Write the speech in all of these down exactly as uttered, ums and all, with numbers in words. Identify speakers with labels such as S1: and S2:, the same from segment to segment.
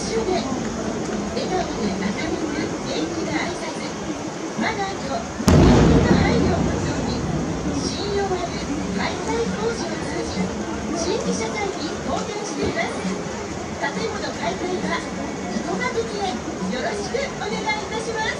S1: 周年。笑顔で明るく元気な挨拶、マナーと国民の配慮をもとに、信用ある解体工事を通じ、地域社会に貢献しています。建物解体は生駒的へよろしくお願いいたします。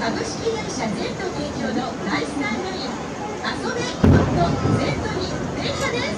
S1: 株式会社 Z 提供のライフスタイルライン遊べもっと Z に電車です。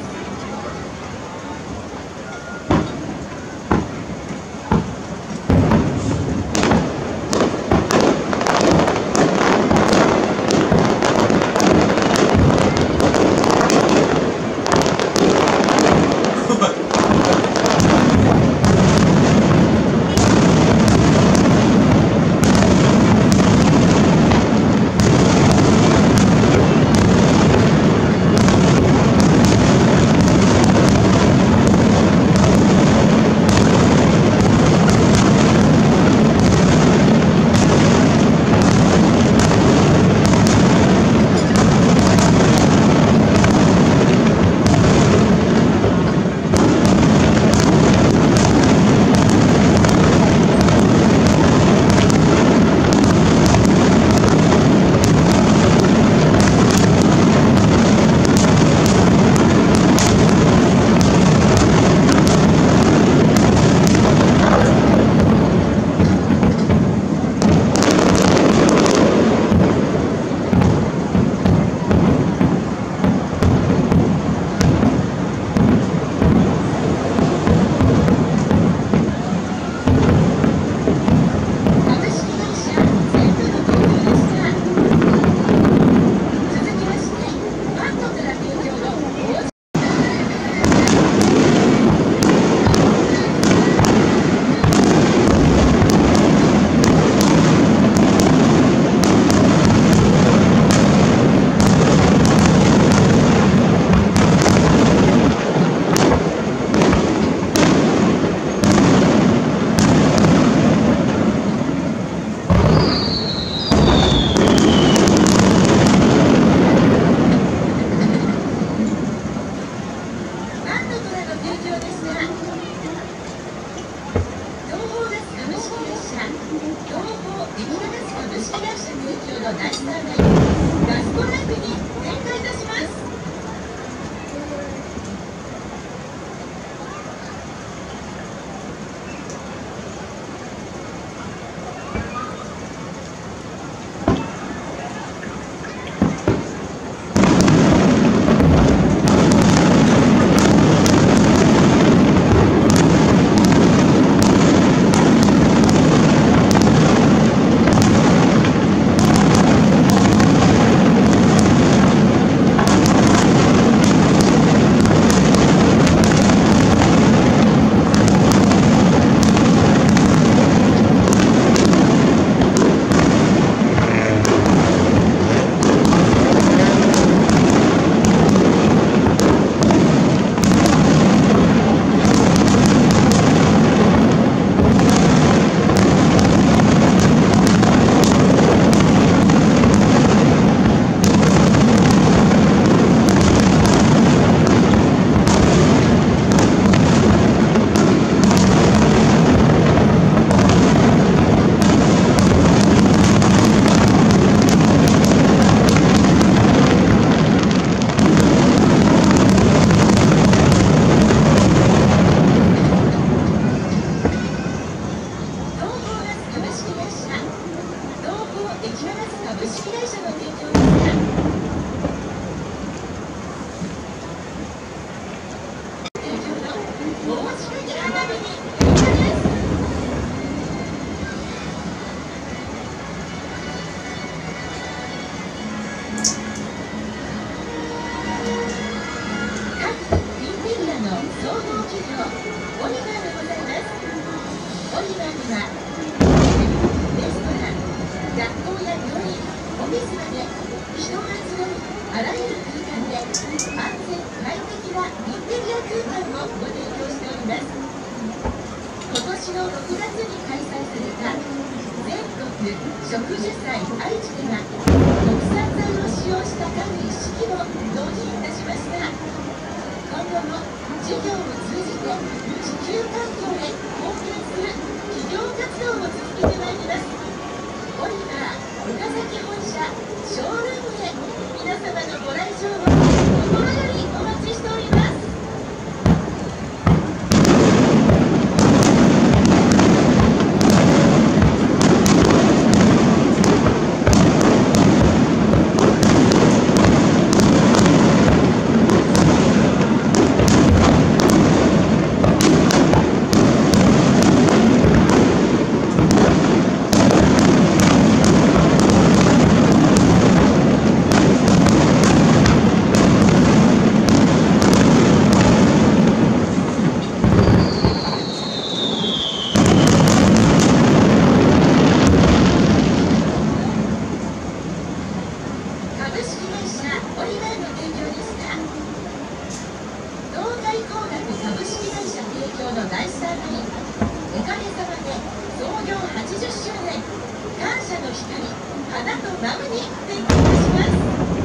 S1: 光、花とマムに変化いたします。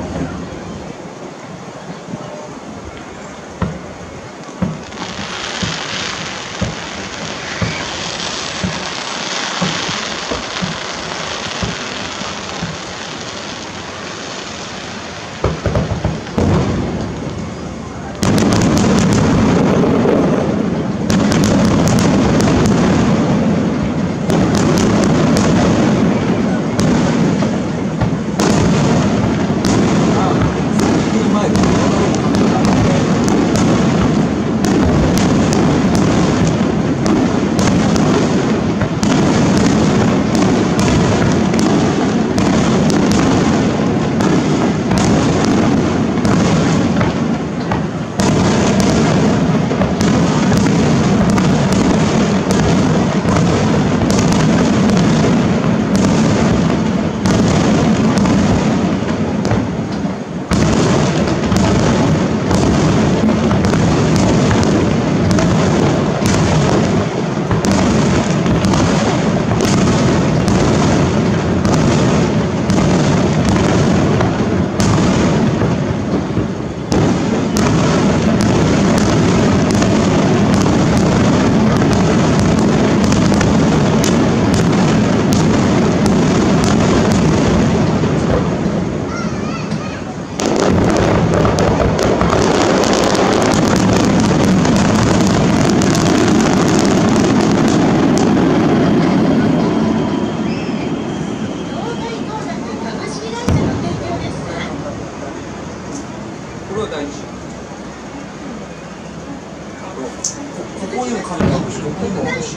S2: ここにも紙があるし、ここにもあるし、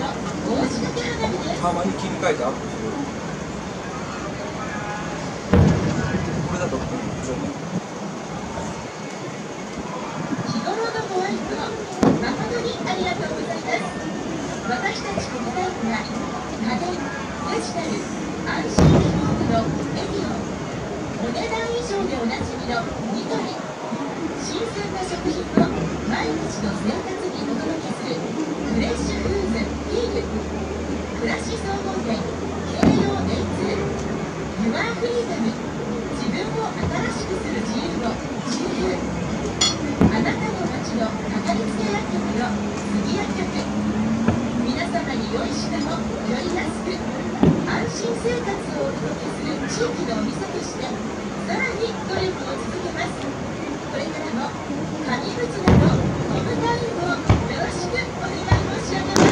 S2: たまに切り替えてアップする。これだとこう上面。
S1: 日頃のご愛顧誠にありがとうございます。私たち国大区が家電、デジタル、安心リフォームのエディオン、お値段以上でおなじみのニトリ、新鮮な食品を毎日の生活にお届けするフレッシュフーズフィール、暮らし総合店京葉電通、ユアフリーダム、自分を新しくする自由を自由、あなたの街のかかりつけ薬局よ杉薬局、皆様に良い品もより安く安心生活をお届けする地域のお店としてさらに努力を続けます。これからも上口などコムタウンをよろしくお願い申し上げます。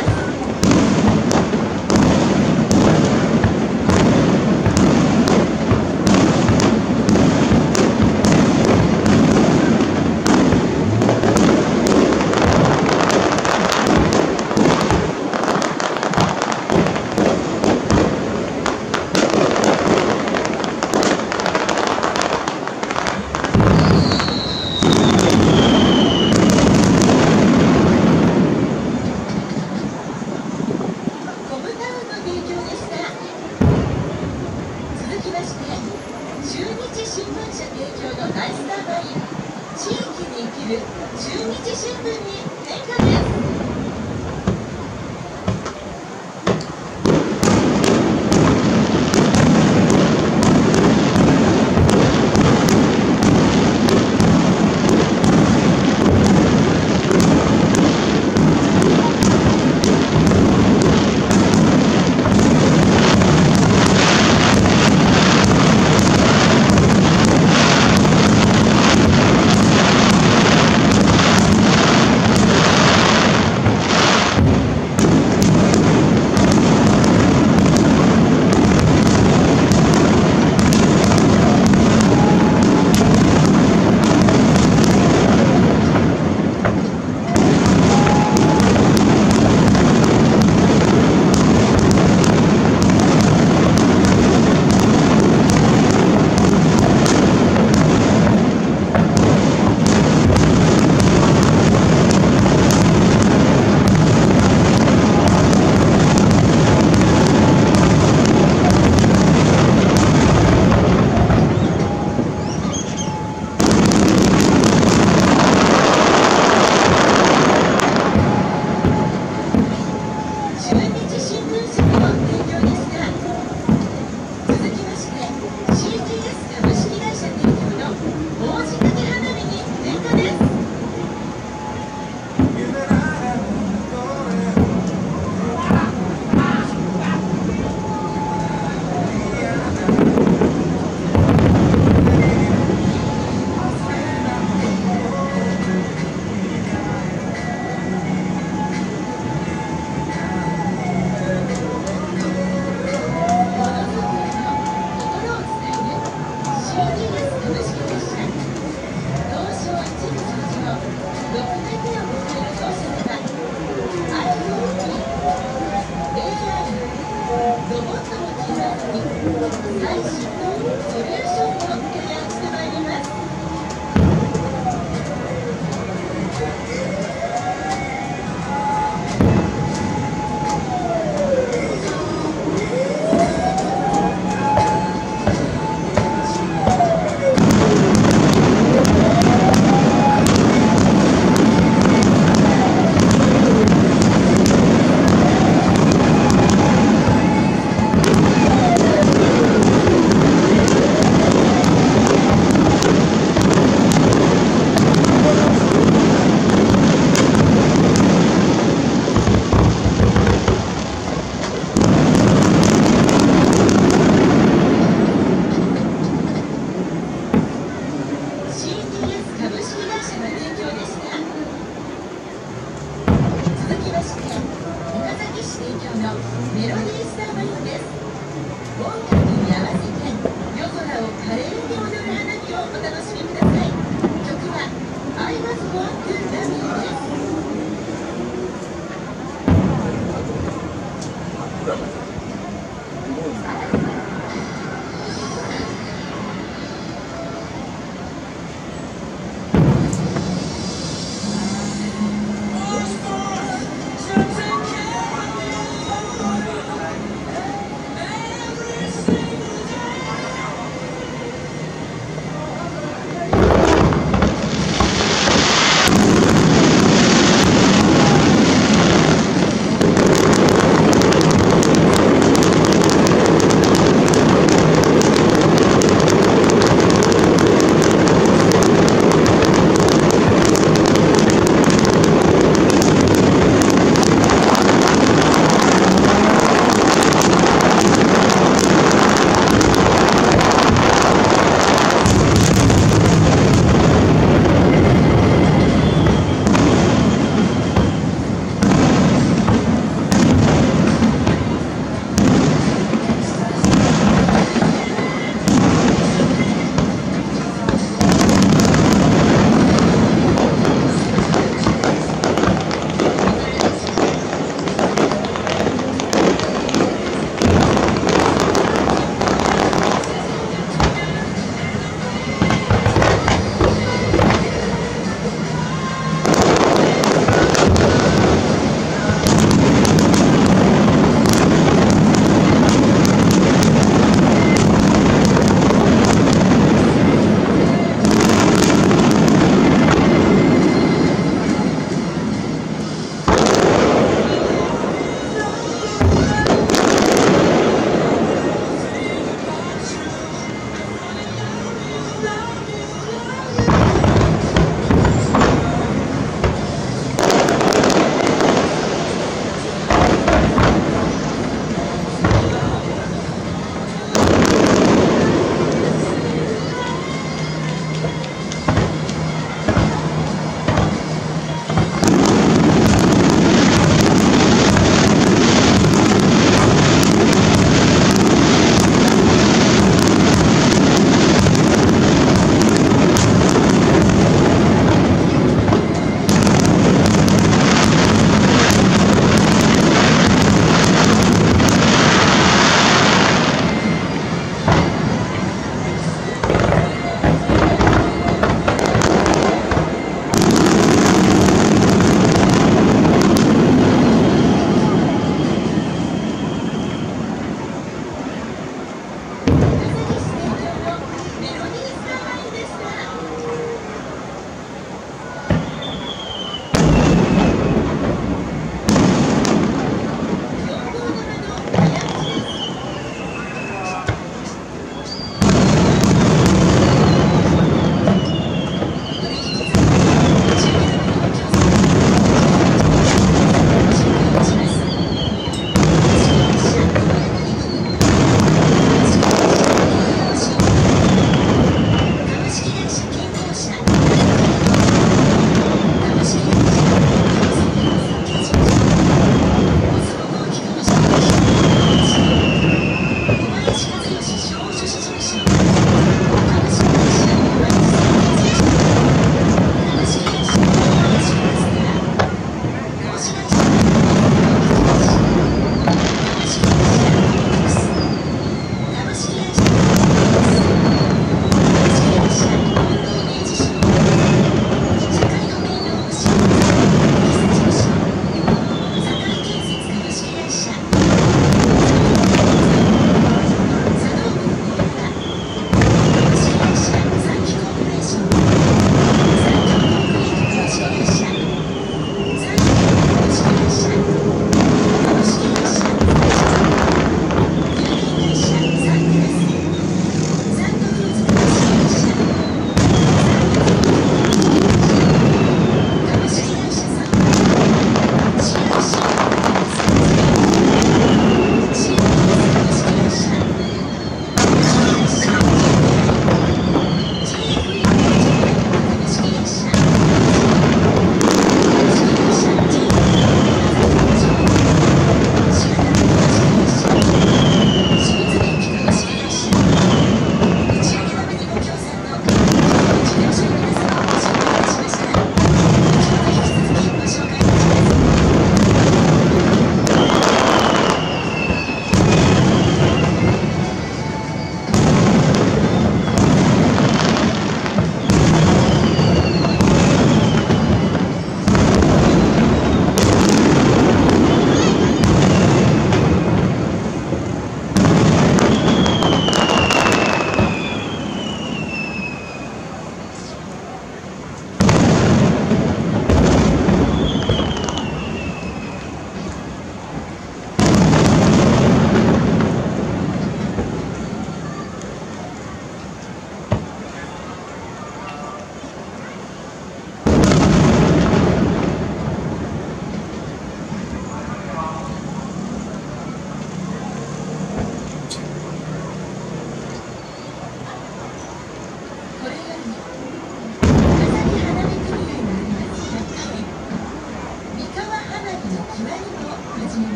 S1: 中日新聞社提供の大スターバイン、地域に生きる中日新聞に変化です。 最新のソリューションを提案してまいります。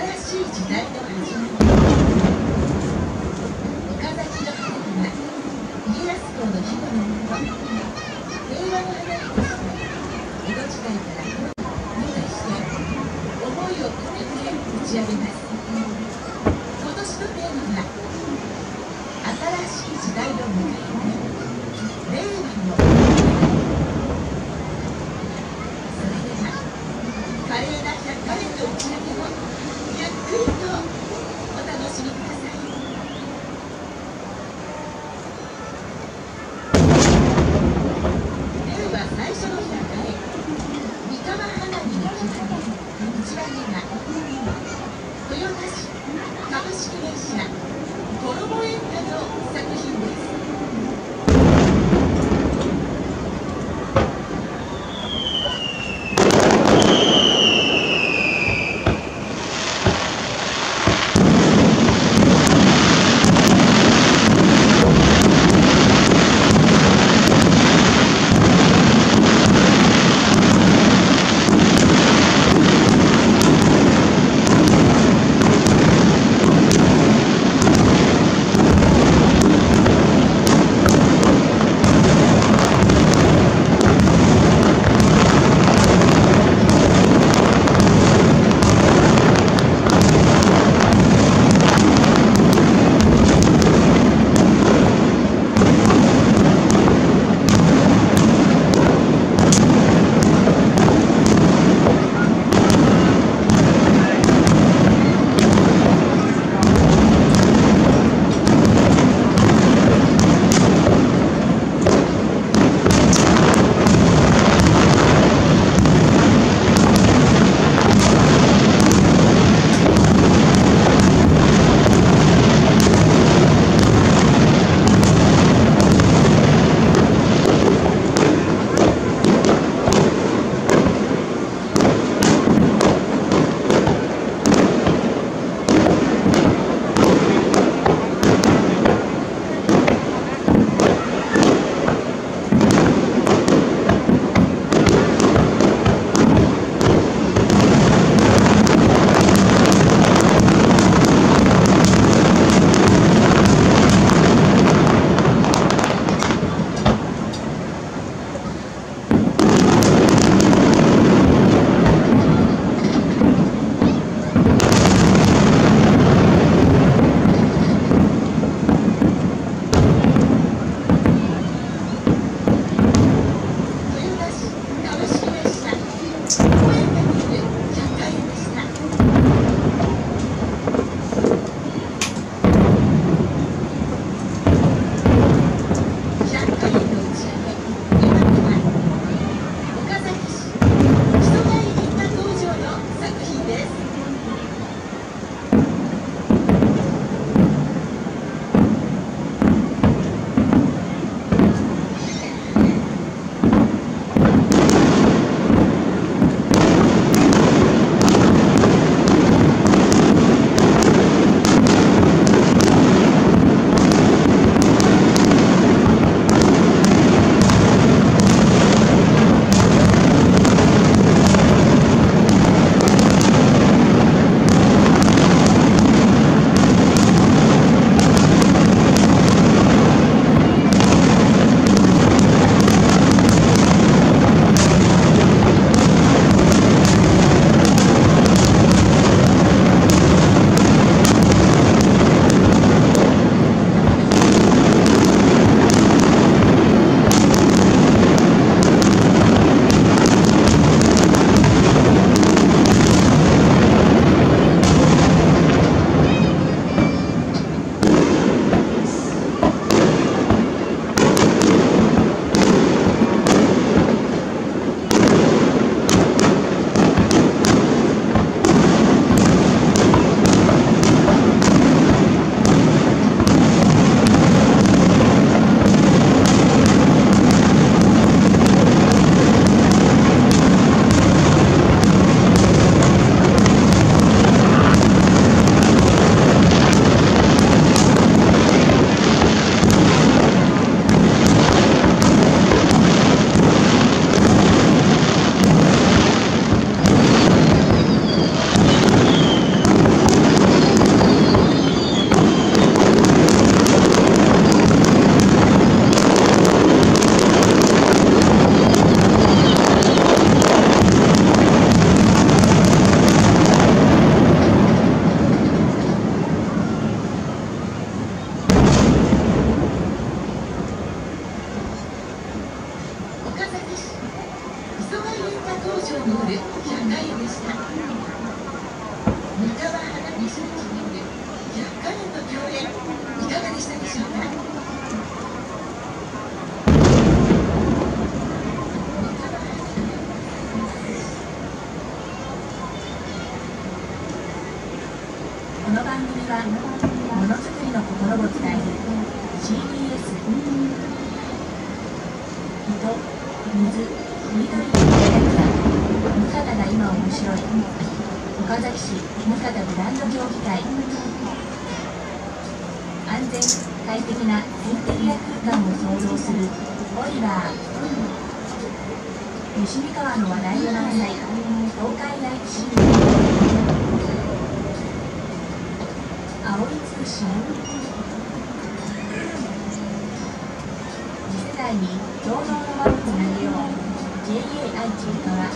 S1: 新しい時代の始まり。岡崎の花火は家康公の庇護のもと、平和の花火として江戸時代から舞台して思いを込めて打ち上げます。今年のテーマは新しい時代を迎える令和の花火。それでは華麗な百花列の打ち上げをゆっくりとお楽しみください。令和最初の百花列、三河花火の刻みいちばんめは豊田市株式会社コロモエンタの作品です。 この番組はものづくりの心を伝える シーディーエス 人、水、緑のプロジェクトムカタが今面白い岡崎市ムカタブランド協議会安全快適なインテリア空間を創造するオリバー西三河の話題を満載東海第一新聞青い通信次世代に共同の輪をつなげよう ジェイエー 愛知側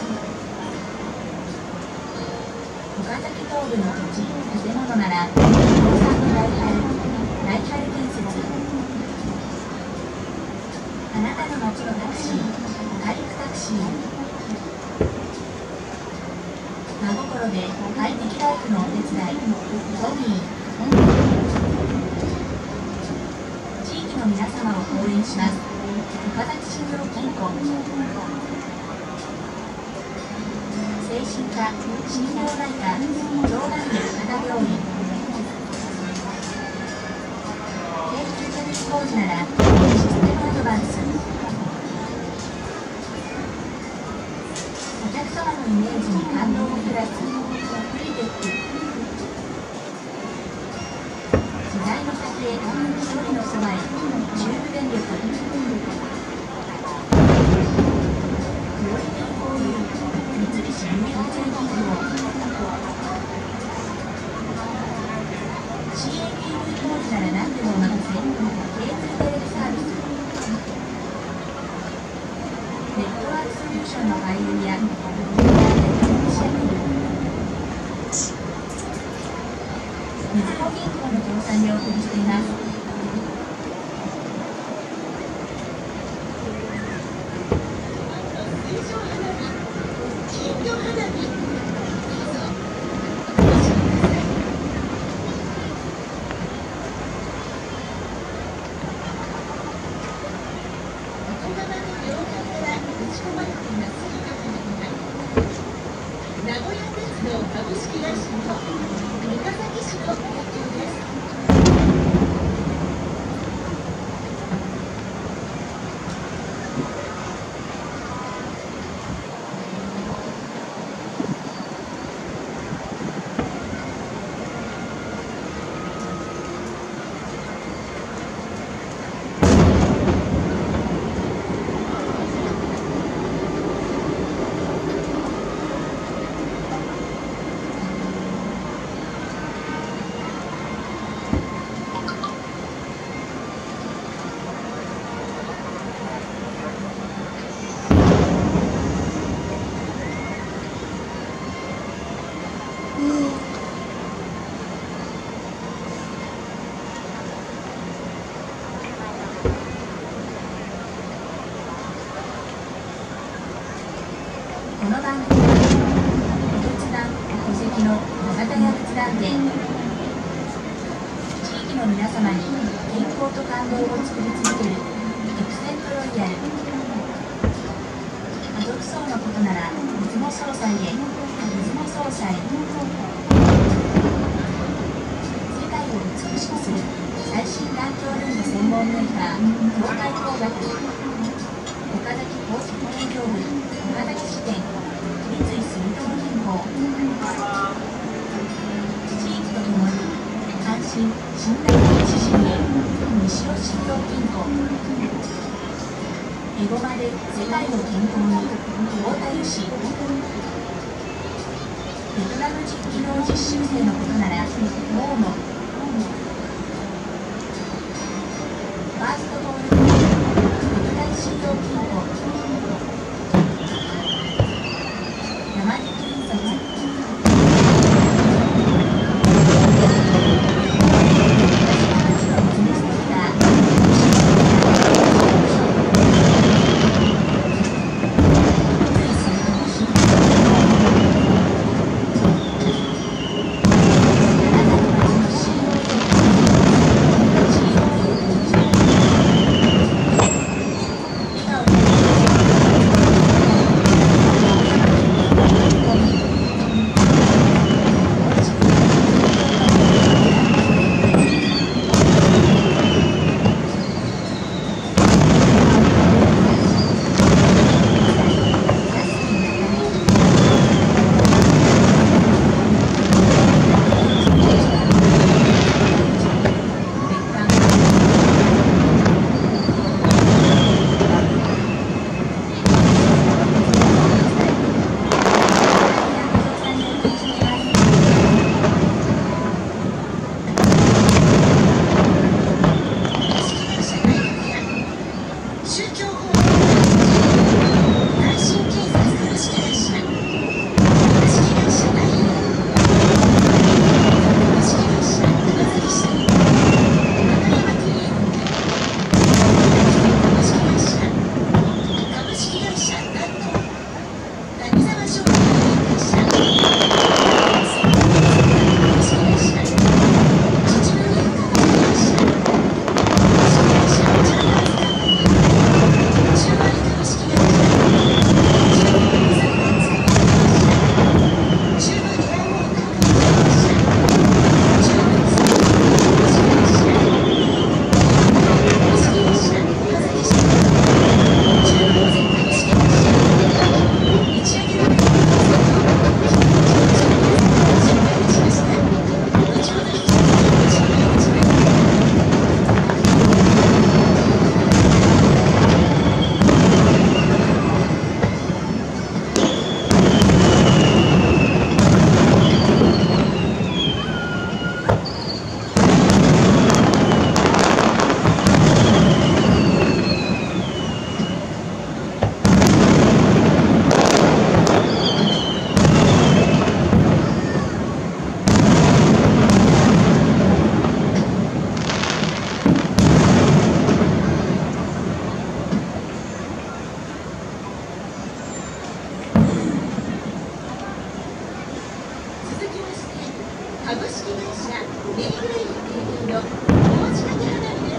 S1: 岡崎東部の土地建物なら不動産の大春大春建設あなたの街のタクシーカリクタクシー真心で快適ライフのお手伝いトミー地域の皆様を応援します岡崎信用金庫精神科心療内科長眼部片病院京急キャビン工事ならシステムアドバンスお客様のイメージに感動をプラスフリーテック時代の先へ一人のそばへ中部電力クオリティフォーユー三菱 ユーエフジェー 企業 シーエーティーブイ 工事なら何でもお任せケーブルテレビサービスネットワークソリューションのパイオニアインターネットイニシアティブみずほ銀行の協賛でお送りしています。
S3: 名古屋鉄道株式会社の岡崎市の提供です。
S1: この番組はお仏壇戸籍の長田屋仏壇店地域の皆様に健康と感動を作り続けるエクセントロイヤル家族葬のことなら出雲総裁へ出雲総裁世界を美しくする最新環境電路専門メーカー東海工学岡崎高速営業部岡崎支店三井住友銀行地域とともに安心信頼の指針へ西尾信用金庫エゴマで世界を健康に太田油脂ベトナム実機能実習生のことならモーモファーストボールベトナム信用金庫山根印刷あなたの街の信用金庫
S3: 続きまして、株式会社レイブレイン提供の大仕掛け花火です。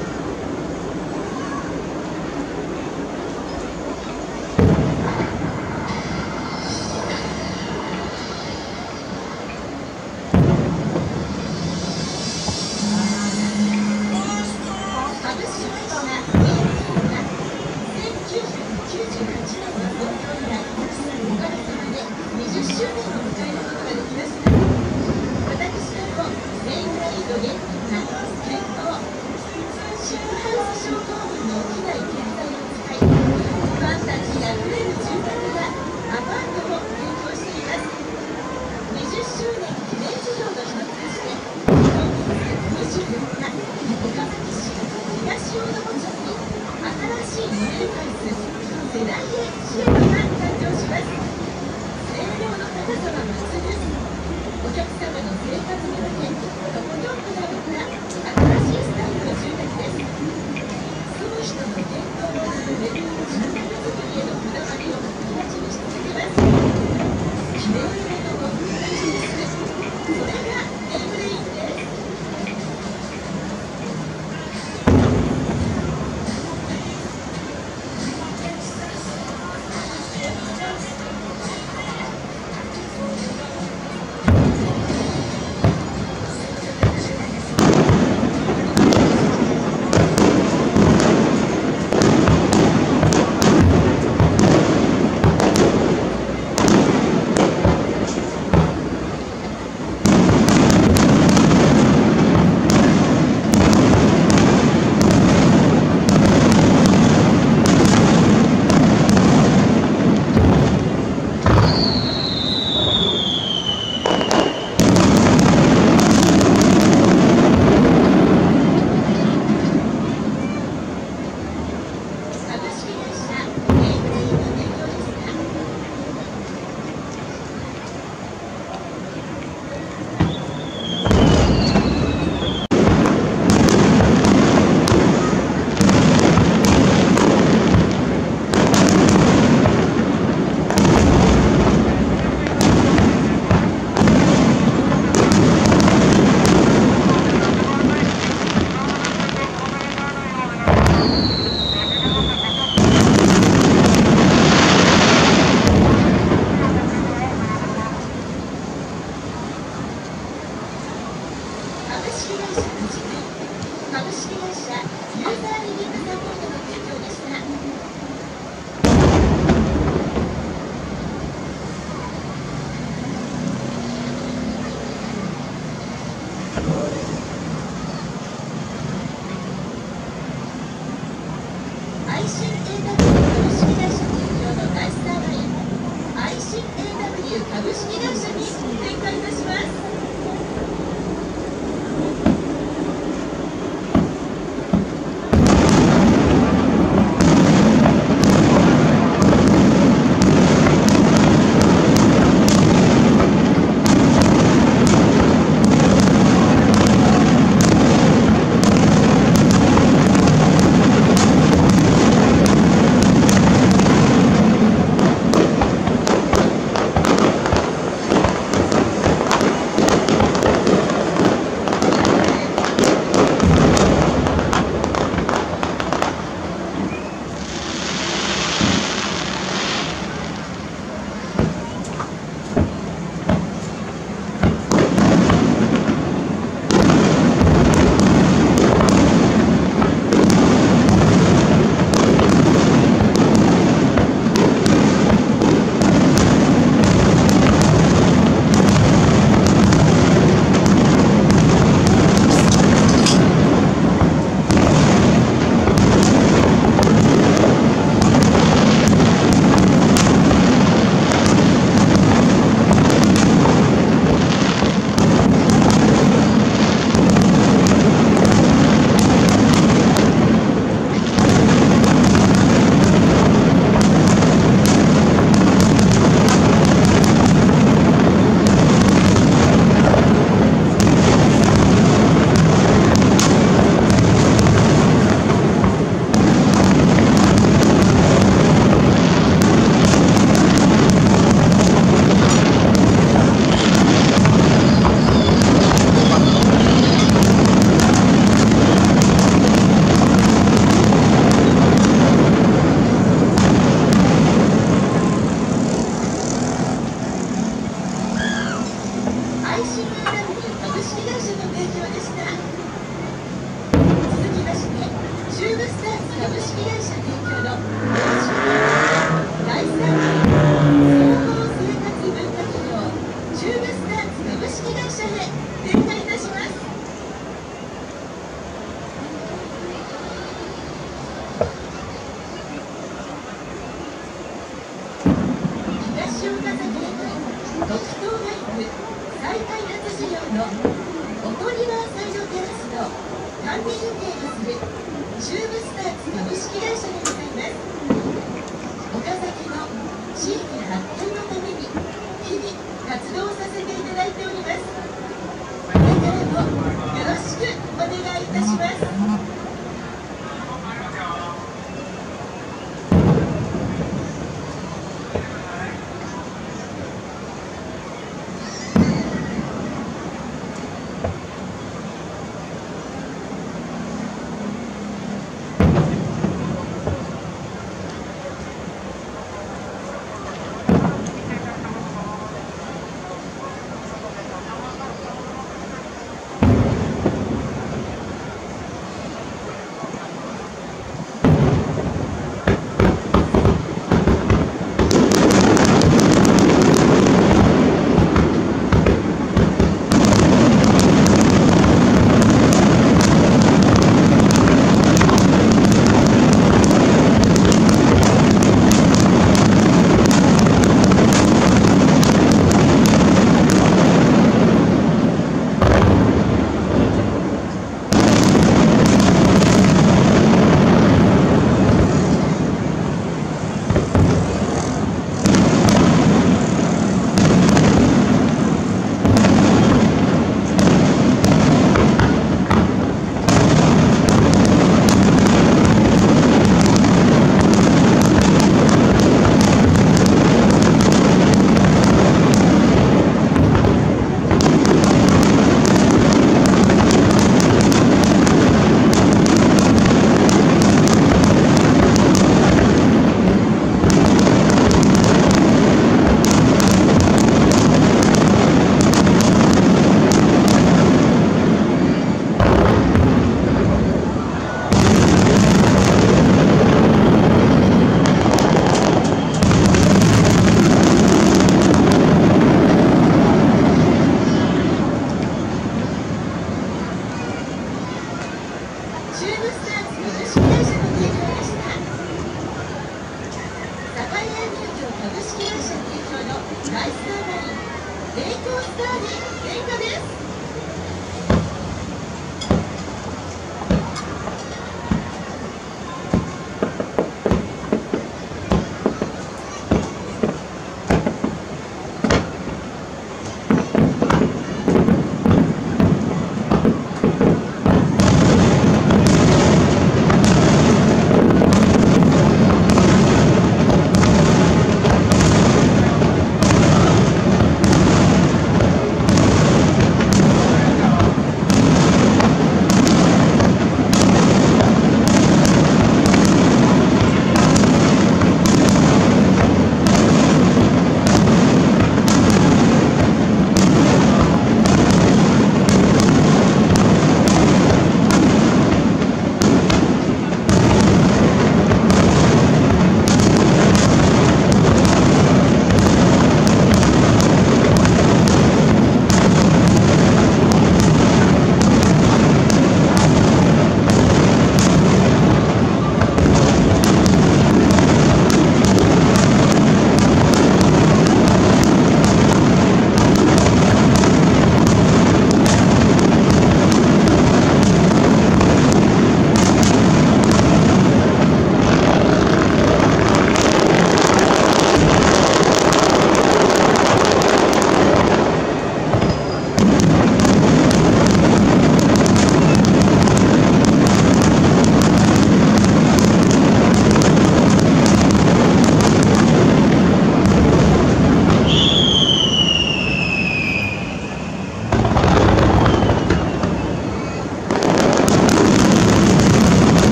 S3: 株式会社レイブレインがせんきゅうひゃくきゅうじゅうはちねんの創業以来、おかげさまでにじゅっしゅうねんを迎えることができました。私どもレイブレインの原点は健康、シップハウス症候群の起きない建材を使い、ファンタジーあふれる住宅やアパートを提供しています。にじゅっしゅうねん記念事業の一つとして、今月にじゅうよっか、岡崎市東大野町に新しいモデルハウス世代へシアターが誕生します。声量の高さは抜群、お客様の生活に向けとことんこだわった新しいスタイルの住宅です。住む人の健康を守る住宅作りへのこだわりを形にし続けます。決めるものを形にする、それがレイブレインです。株式会社ユーザーリビングサポートの提供でした。アイシン エーダブリュー 株式会社提供の大スターライン、アイシン エーダブリュー 株式会社に展開いたします。
S1: 配信エナジー株式会社の提供でした。続きまして、チューブスターズ株式会社提供のだいさんき総合生活文化企業チューブスターズ株式会社へ展開いたします。東岡崎駅特等ライフ再開発事業のオトリバーサイドテラスの管理運営をするチューブスターズ株式会社でございます。岡崎の地域発展のために日々活動させていただいております。これからもよろしくお願いいたします。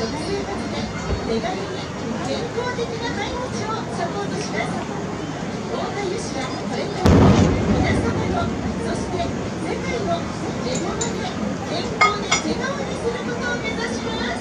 S1: 食生活で手軽に健康的な毎日をサポートします。大田油脂はこれからも皆様の、そして世界の手ごまで健康で手顔にすることを目指します。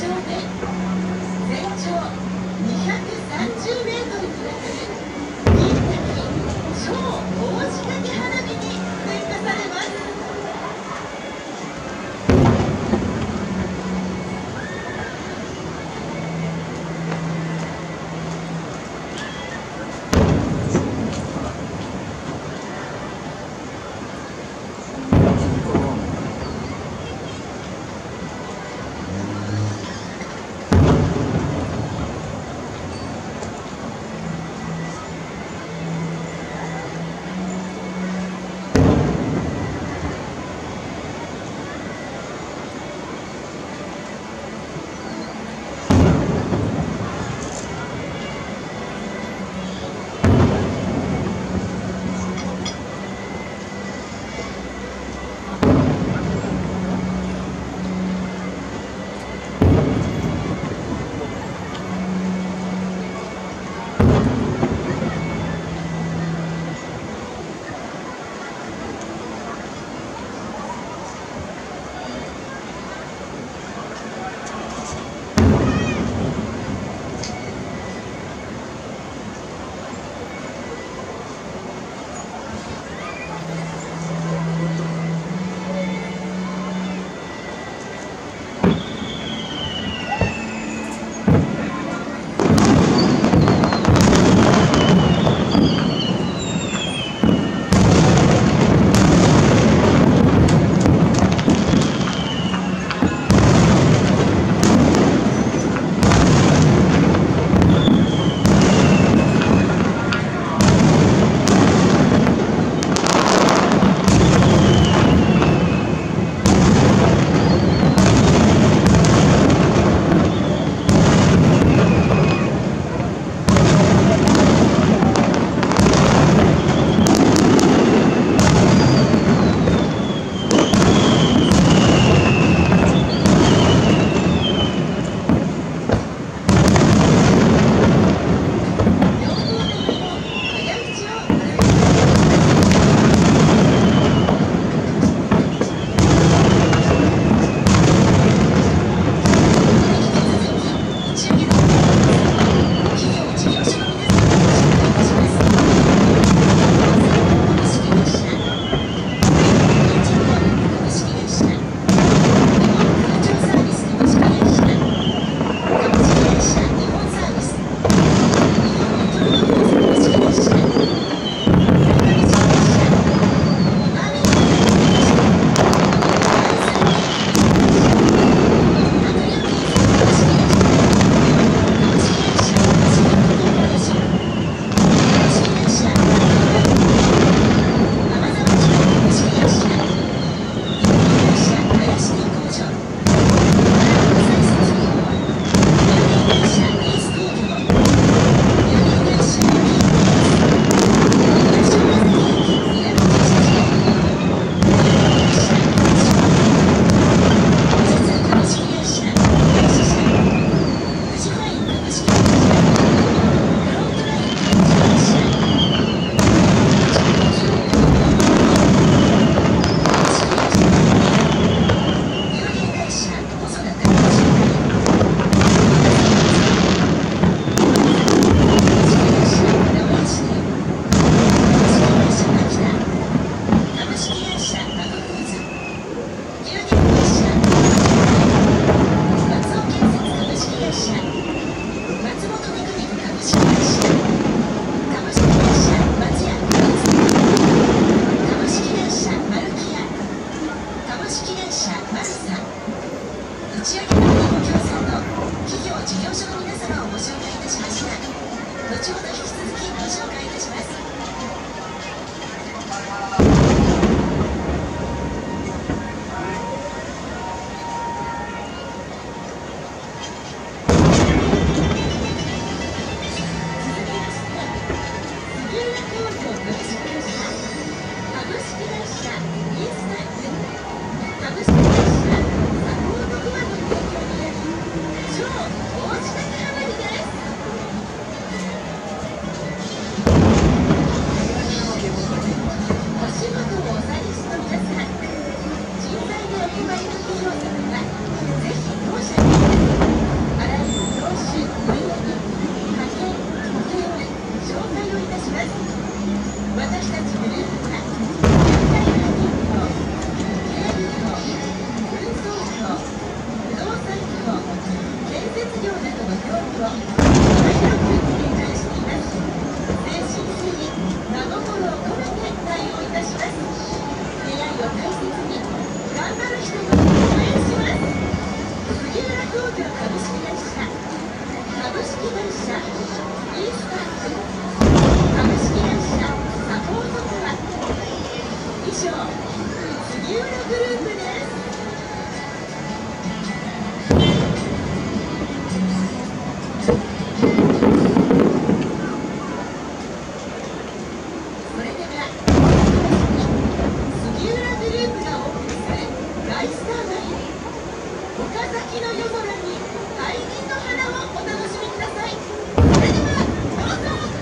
S1: 正面全長にひゃくさんじゅうメートルとなる銀滝超大仕掛け花火に点火されます。
S3: 「
S1: 岡崎の夜空に大輪の花をお楽しみください。それではどうぞ。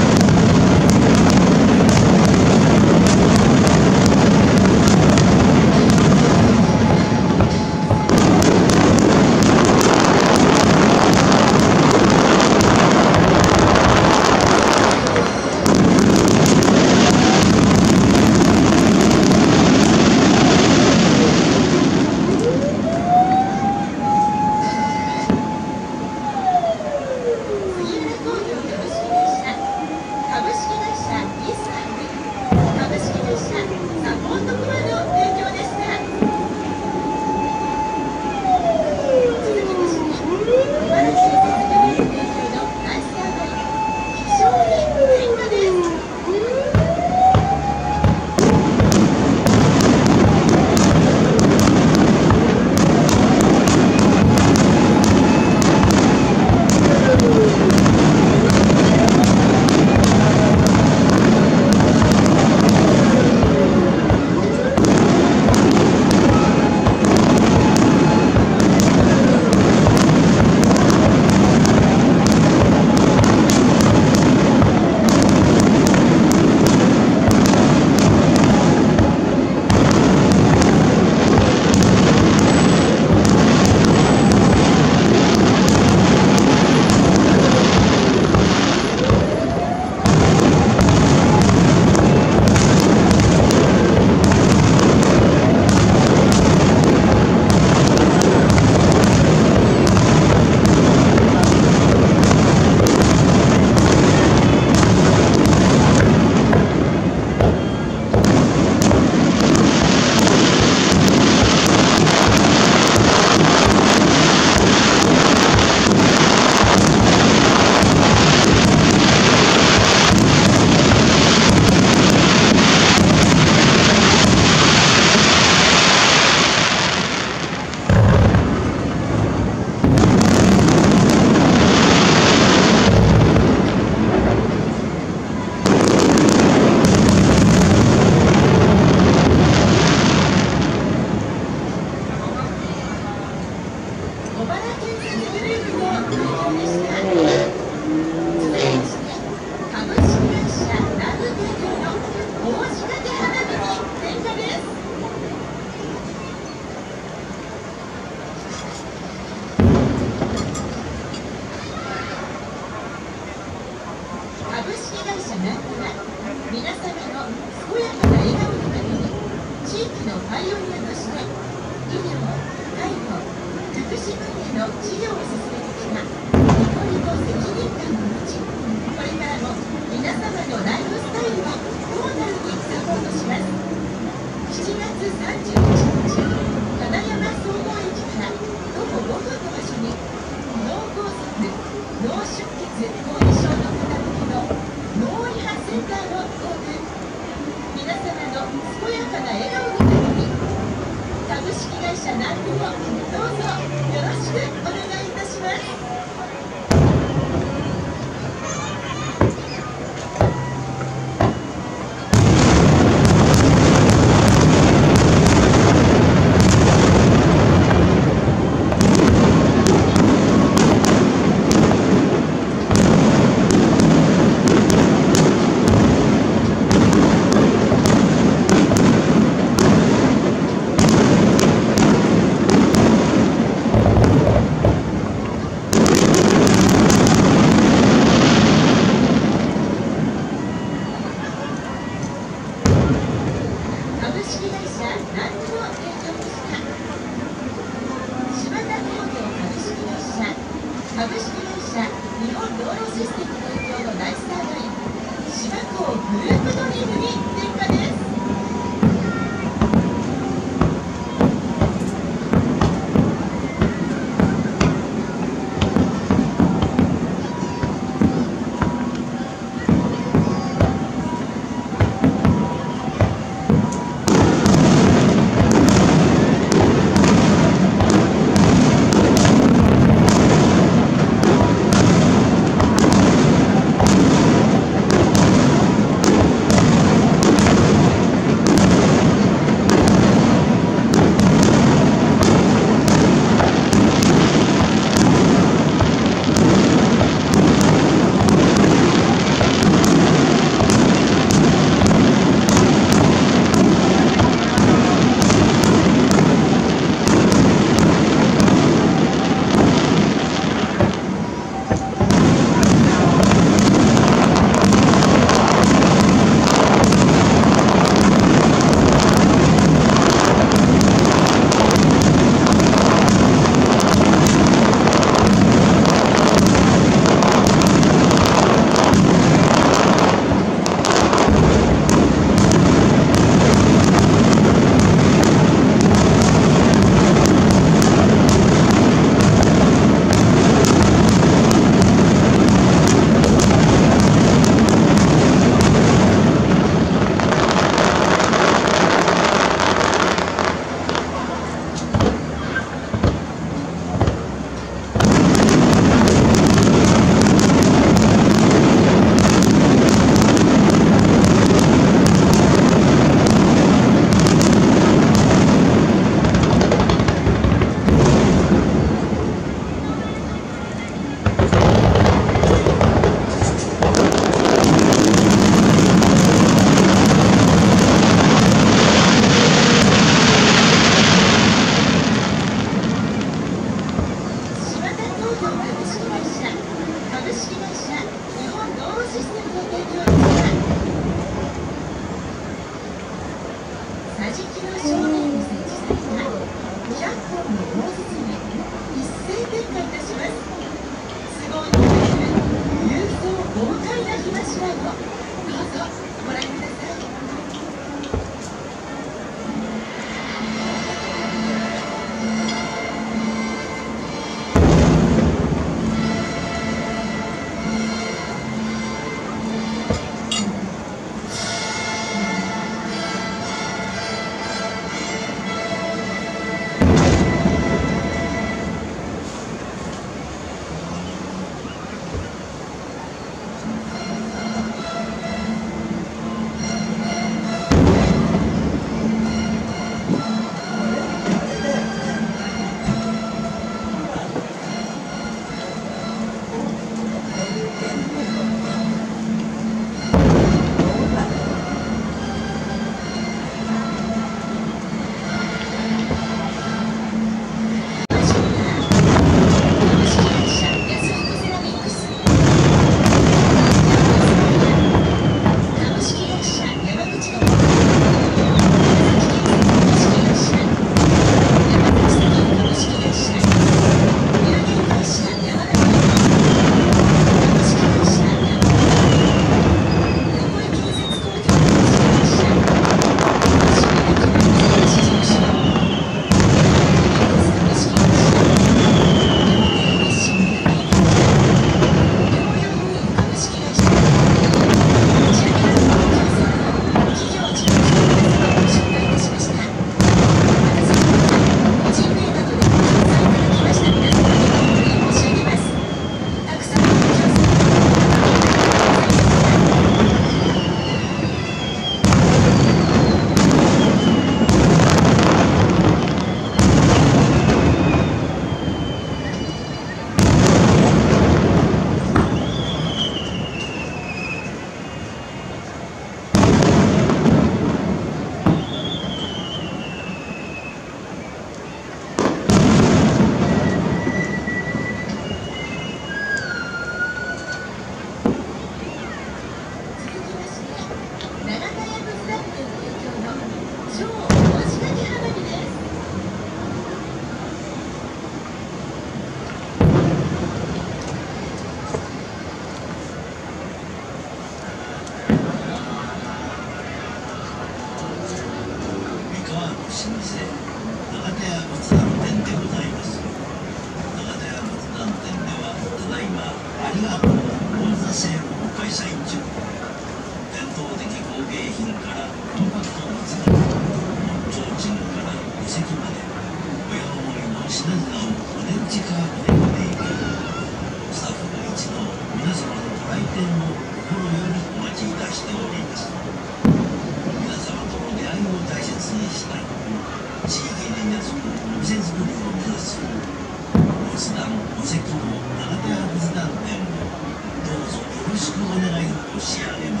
S4: りがとう講座セールを開催中。伝統的工芸品からコンパクトな器具、提灯から遺跡まで親思いの品々をお値打ち価格でご提供。スタッフが一度皆様のご来店を心よりお待ちいたしております。皆様との出会いを大切にしたい、地域に根付くお店作りを目指す仏壇お席の長手屋仏壇店をどうぞよろしくお願い申し上げます。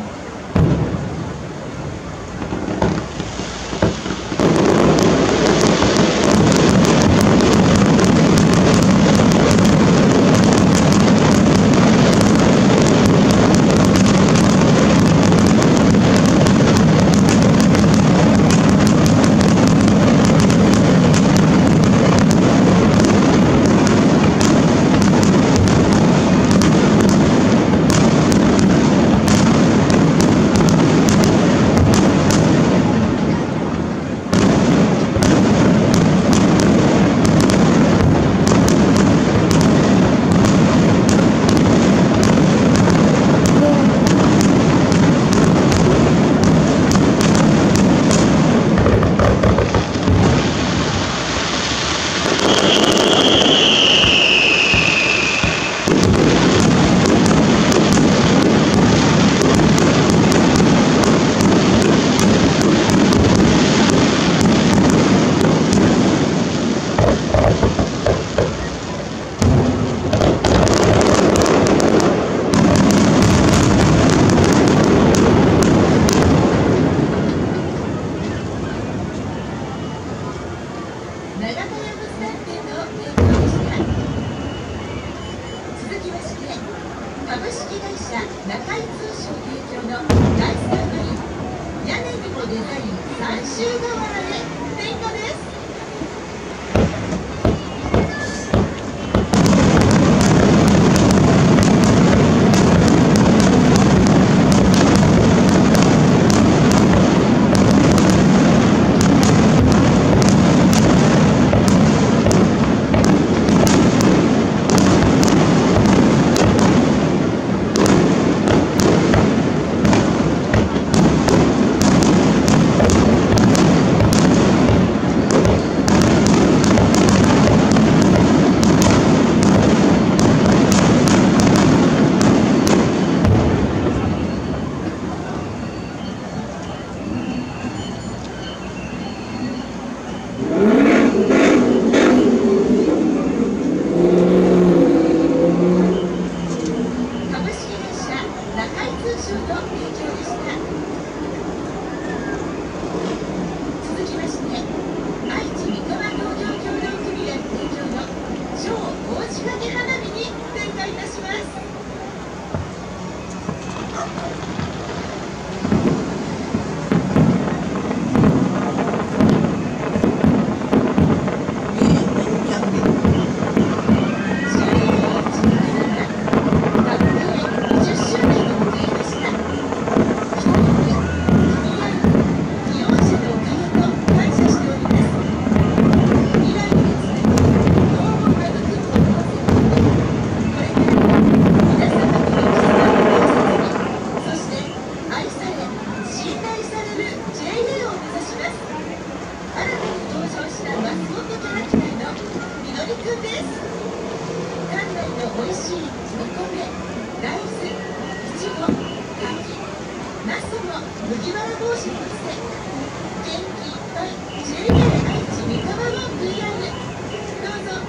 S3: 麦わら帽子の店、元気いっぱい ジェイエー 愛知三河を ブイアール、どうぞ